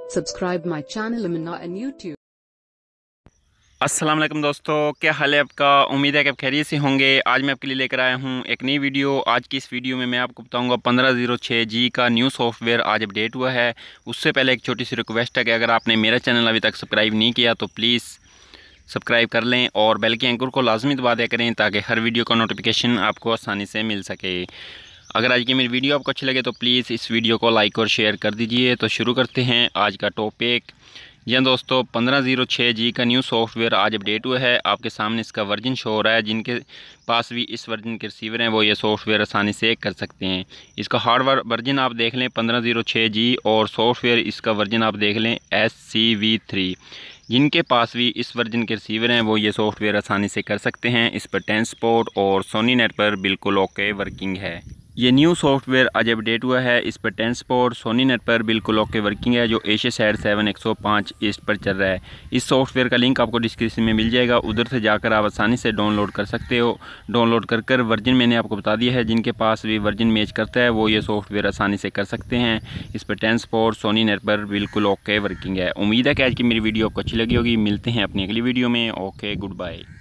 Subscribe my channel Amina and YouTube. अस्सलाम वालेकुम दोस्तों, क्या हाल है आपका। उम्मीद है कि आप खैरियत से होंगे। आज मैं आपके लिए लेकर आया हूं एक नई वीडियो। आज की इस वीडियो में मैं आपको बताऊंगा 1506G का न्यू सॉफ्टवेयर आज अपडेट हुआ है। उससे पहले एक छोटी सी रिक्वेस्ट है कि अगर आपने मेरा चैनल अभी तक सब्सक्राइब नहीं किया तो प्लीज़ सब्सक्राइब कर लें और बेल के आइकन को लाजमी दबा दिया करें ताकि हर वीडियो का नोटिफिकेशन आपको आसानी से मिल सके। अगर आज की मेरी वीडियो आपको अच्छी लगे तो प्लीज़ इस वीडियो को लाइक और शेयर कर दीजिए। तो शुरू करते हैं आज का टॉपिक। जी हाँ दोस्तों, 1506G का न्यू सॉफ्टवेयर आज अपडेट हुआ है। आपके सामने इसका वर्जन शो हो रहा है। जिनके पास भी इस वर्जन के रिसीवर हैं वो ये सॉफ्टवेयर आसानी से कर सकते हैं। इसका हार्डवेयर वर्जन आप देख लें 1506G और सॉफ्टवेयर इसका वर्जन आप देख लें SCV3। जिनके पास भी इस वर्जन के रिसीवर हैं वो ये सॉफ्टवेयर आसानी से कर सकते हैं। इस पर 10 सपोर्ट और सोनी नेट पर बिल्कुल ओके वर्किंग है। ये न्यू सॉफ्टवेयर आज अपडेट हुआ है। इस पर 10 सपोर्ट सोनी नेट पर बिल्कुल ओके वर्किंग है, जो एशिया साइड 7105 ईस्ट पर चल रहा है। इस सॉफ्टवेयर का लिंक आपको डिस्क्रिप्शन में मिल जाएगा, उधर से जाकर आप आसानी से डाउनलोड कर सकते हो। डाउनलोड कर वर्जन मैंने आपको बता दिया है। जिनके पास भी वर्जन मैच करता है वो ये सॉफ्टवेयर आसानी से कर सकते हैं। इस पर 10 सपोर्ट सोनी नेट पर बिल्कुल ओके वर्किंग है। उम्मीद है कि आज की मेरी वीडियो आपको अच्छी लगी होगी। मिलते हैं अपनी अगली वीडियो में। Okay, good bye.